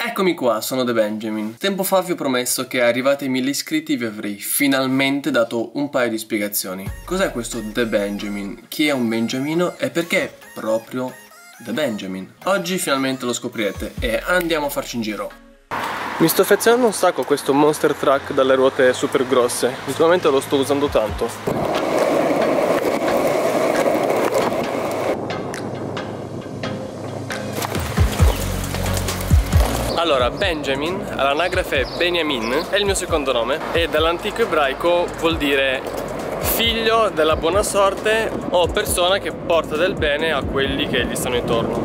Eccomi qua, sono The Benjamin. Tempo fa vi ho promesso che arrivati ai 1000 iscritti vi avrei finalmente dato un paio di spiegazioni. Cos'è questo The Benjamin? Chi è un beniamino e perché proprio The Benjamin? Oggi finalmente lo scoprirete e andiamo a farci un giro. Mi sto affezionando un sacco a questo monster truck dalle ruote super grosse. Ultimamente lo sto usando tanto. Allora, Benjamin, all'anagrafe Beniamin, è il mio secondo nome e dall'antico ebraico vuol dire figlio della buona sorte o persona che porta del bene a quelli che gli stanno intorno.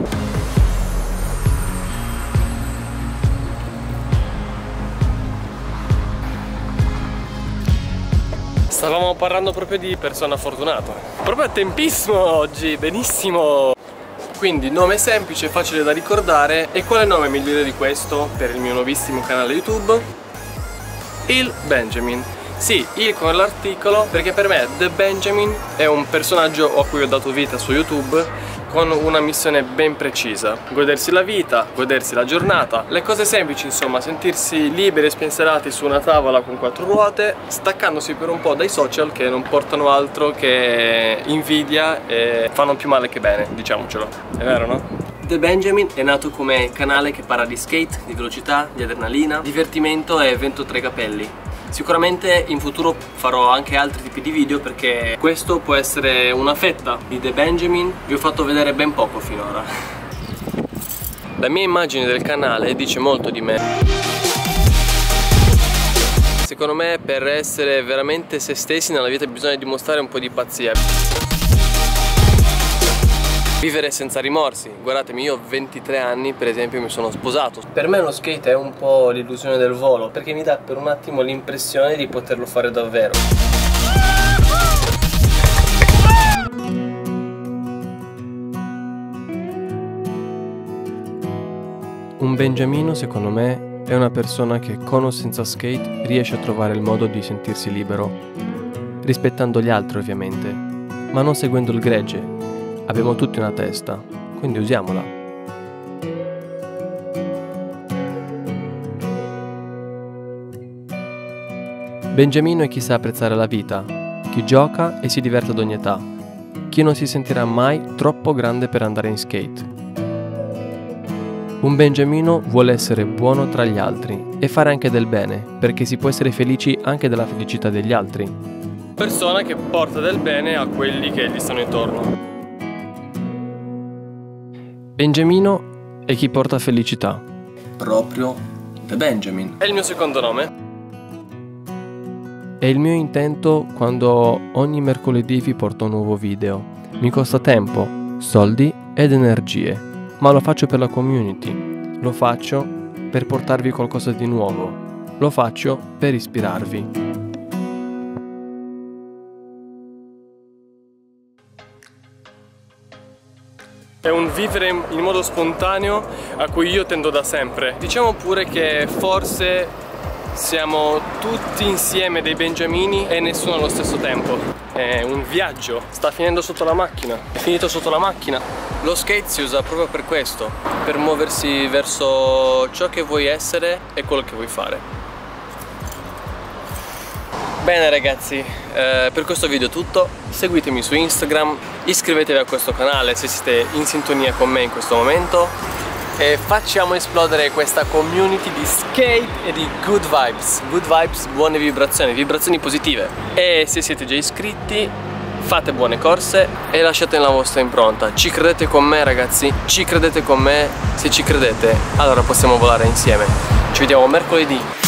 Stavamo parlando proprio di persona fortunata. Proprio a tempissimo oggi, benissimo! Quindi nome semplice, facile da ricordare. E quale nome migliore di questo per il mio nuovissimo canale YouTube? Il Benjamin. Sì, il con l'articolo, perché per me The Benjamin è un personaggio a cui ho dato vita su YouTube con una missione ben precisa: godersi la vita, godersi la giornata, le cose semplici, insomma, sentirsi liberi e spensierati su una tavola con 4 ruote, staccandosi per un po' dai social che non portano altro che invidia e fanno più male che bene, diciamocelo. È vero, no? The Benjamin è nato come canale che parla di skate, di velocità, di adrenalina, divertimento e vento tra i capelli. Sicuramente in futuro farò anche altri tipi di video perché questo può essere una fetta di The Benjamin. Vi ho fatto vedere ben poco finora. La mia immagine del canale dice molto di me. Secondo me per essere veramente se stessi nella vita bisogna dimostrare un po' di pazzia. Vivere senza rimorsi. Guardatemi, io ho 23 anni, per esempio, mi sono sposato. Per me lo skate è un po' l'illusione del volo, perché mi dà per un attimo l'impressione di poterlo fare davvero. Un beniamino, secondo me, è una persona che con o senza skate riesce a trovare il modo di sentirsi libero, rispettando gli altri ovviamente, ma non seguendo il gregge. Abbiamo tutti una testa, quindi usiamola. Beniamino è chi sa apprezzare la vita, chi gioca e si diverte ad ogni età, chi non si sentirà mai troppo grande per andare in skate. Un beniamino vuole essere buono tra gli altri e fare anche del bene, perché si può essere felici anche della felicità degli altri. Persona che porta del bene a quelli che gli stanno intorno. Beniamino è chi porta felicità. Proprio The Benjamin. È il mio secondo nome. È il mio intento quando ogni mercoledì vi porto un nuovo video. Mi costa tempo, soldi ed energie, ma lo faccio per la community. Lo faccio per portarvi qualcosa di nuovo. Lo faccio per ispirarvi. È un vivere in modo spontaneo a cui io tendo da sempre. Diciamo pure che forse siamo tutti insieme dei beniamini e nessuno allo stesso tempo. È un viaggio, sta finendo sotto la macchina, è finito sotto la macchina. Lo skate si usa proprio per questo, per muoversi verso ciò che vuoi essere e quello che vuoi fare. Bene ragazzi, per questo video è tutto. Seguitemi su Instagram, iscrivetevi a questo canale se siete in sintonia con me in questo momento e facciamo esplodere questa community di skate e di good vibes, buone vibrazioni, vibrazioni positive. E se siete già iscritti, fate buone corse e lasciate la vostra impronta. Ci credete con me ragazzi? Ci credete con me? Se ci credete, allora possiamo volare insieme. Ci vediamo mercoledì.